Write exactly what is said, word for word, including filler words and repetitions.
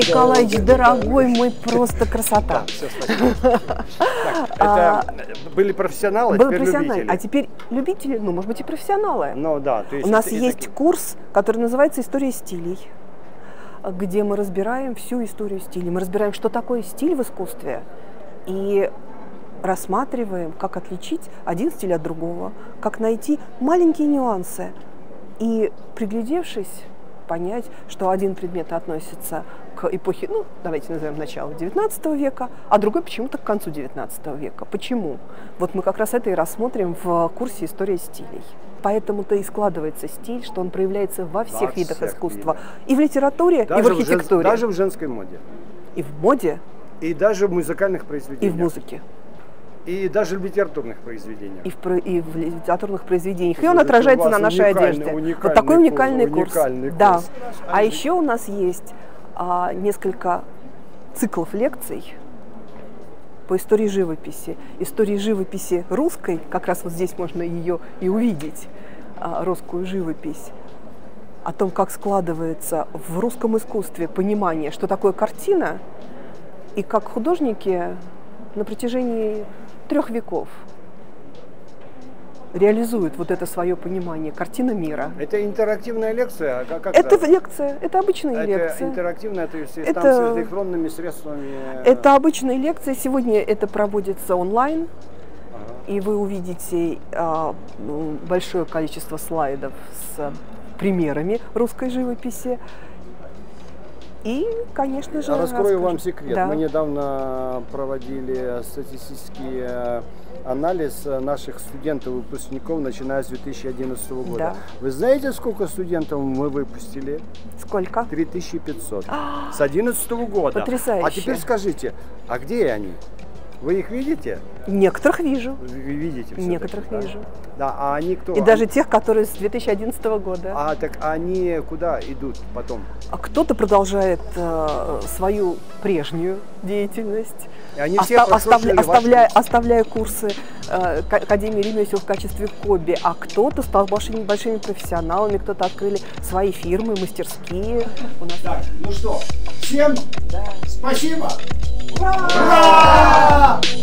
Николаевич, дорогой мой, просто красота. Да, все, спасибо. Так, это были профессионалы, Были теперь профессионалы, любители. а теперь любители, ну, может быть, и профессионалы. Ну да, то есть У нас и есть такие- курс, который называется «История стилей», где мы разбираем всю историю стилей. Мы разбираем, что такое стиль в искусстве, и рассматриваем, как отличить один стиль от другого, как найти маленькие нюансы и, приглядевшись, понять, что один предмет относится к эпохе, ну, давайте назовем начало девятнадцатого века, а другой почему-то к концу девятнадцатого века. Почему? Вот мы как раз это и рассмотрим в курсе «История стилей». Поэтому-то и складывается стиль, что он проявляется во всех Во видах всех искусства. видах. И в литературе, Даже и в в жен- архитектуре. Даже в женской моде. И в моде, И даже в музыкальных и произведениях. в музыке. И даже в литературных произведениях. И в, про- и в литературных произведениях. И он Слушайте, отражается у вас на нашей уникальный- одежде. Вот уникальный такой курс, уникальный курс. уникальный курс. Да. А еще у нас есть а, несколько циклов лекций по истории живописи. Истории живописи русской, как раз вот здесь можно ее и увидеть, а, русскую живопись. О том, как складывается в русском искусстве понимание, что такое картина, и как художники на протяжении трех веков реализуют вот это свое понимание, картина мира. Это интерактивная лекция? а Как, как Это лекция, это обычные это лекции. интерактивная, то есть Это- там с электронными средствами? Это обычные лекции. Сегодня это проводится онлайн, Ага. и вы увидите а, ну, большое количество слайдов с примерами русской живописи. И, конечно же, Раскрою вам расскажу. секрет. Да. Мы недавно проводили статистический э, анализ наших студентов и выпускников, начиная с две тысячи одиннадцатого года. Да. Вы знаете, сколько студентов мы выпустили? Сколько? три тысячи пятьсот. С две тысячи одиннадцатого года. Потрясающе. А теперь скажите, а где они? Вы их видите? Некоторых вижу. Вы видите все-таки, Некоторых да? вижу. Да, а они кто? И даже тех, которые с две тысячи одиннадцатого года. А так они куда идут потом? А кто-то продолжает э, свою прежнюю деятельность, И они все оста- прослушали оставля- ваш оставляя, курс. оставляя курсы э, к- Академии ремесел в качестве хобби, а кто-то стал большими, большими профессионалами, кто-то открыли свои фирмы, мастерские. У нас... Так, ну что, всем Да. спасибо! Ура! Ура!